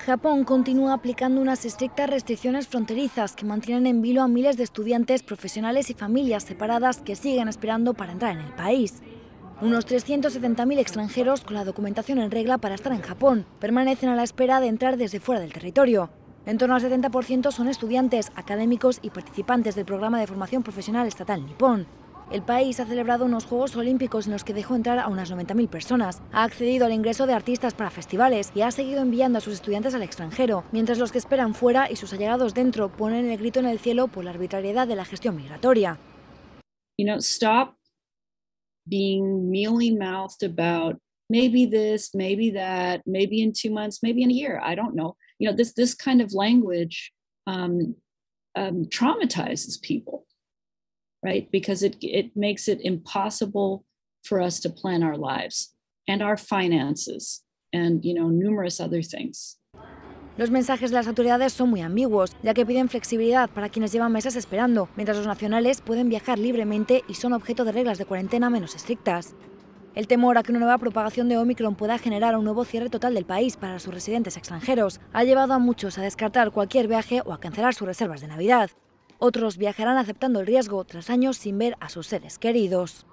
Japón continúa aplicando unas estrictas restricciones fronterizas que mantienen en vilo a miles de estudiantes, profesionales y familias separadas que siguen esperando para entrar en el país. Unos 370.000 extranjeros con la documentación en regla para estar en Japón permanecen a la espera de entrar desde fuera del territorio. En torno al 70% son estudiantes, académicos y participantes del programa de formación profesional estatal nipón. El país ha celebrado unos Juegos Olímpicos en los que dejó entrar a unas 90.000 personas, ha accedido al ingreso de artistas para festivales y ha seguido enviando a sus estudiantes al extranjero, mientras los que esperan fuera y sus allegados dentro ponen el grito en el cielo por la arbitrariedad de la gestión migratoria. Stop being mealy-mouthed about maybe this, maybe that, maybe in 2 months, maybe in a year, I don't know. This kind of language traumatizes people, right? Because it makes it impossible for us to plan our lives and our finances and, numerous other things. Los mensajes de las autoridades son muy ambiguos, ya que piden flexibilidad para quienes llevan meses esperando, mientras los nacionales pueden viajar libremente y son objeto de reglas de cuarentena menos estrictas. El temor a que una nueva propagación de Omicron pueda generar un nuevo cierre total del país para sus residentes extranjeros ha llevado a muchos a descartar cualquier viaje o a cancelar sus reservas de Navidad. Otros viajarán aceptando el riesgo tras años sin ver a sus seres queridos.